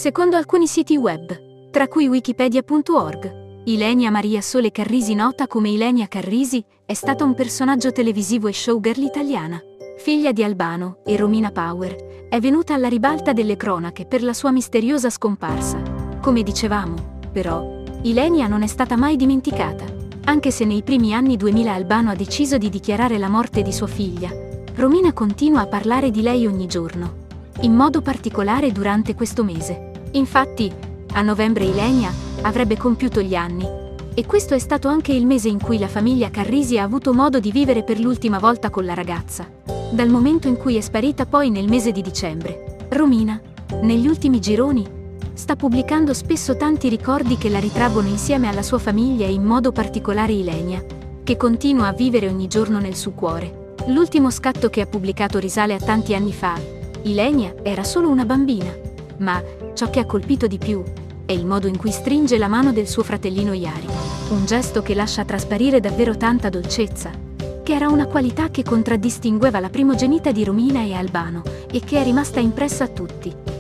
Secondo alcuni siti web, tra cui wikipedia.org, Ilenia Maria Sole Carrisi, nota come Ilenia Carrisi, è stata un personaggio televisivo e showgirl italiana. Figlia di Albano e Romina Power, è venuta alla ribalta delle cronache per la sua misteriosa scomparsa. Come dicevamo, però, Ilenia non è stata mai dimenticata. Anche se nei primi anni 2000 Albano ha deciso di dichiarare la morte di sua figlia, Romina continua a parlare di lei ogni giorno, in modo particolare durante questo mese. Infatti, a novembre Ilenia avrebbe compiuto gli anni, e questo è stato anche il mese in cui la famiglia Carrisi ha avuto modo di vivere per l'ultima volta con la ragazza. Dal momento in cui è sparita poi nel mese di dicembre, Romina, negli ultimi gironi, sta pubblicando spesso tanti ricordi che la ritraggono insieme alla sua famiglia e in modo particolare Ilenia, che continua a vivere ogni giorno nel suo cuore. L'ultimo scatto che ha pubblicato risale a tanti anni fa. Ilenia era solo una bambina, ma ciò che ha colpito di più è il modo in cui stringe la mano del suo fratellino Yari, un gesto che lascia trasparire davvero tanta dolcezza, che era una qualità che contraddistingueva la primogenita di Romina e Albano e che è rimasta impressa a tutti.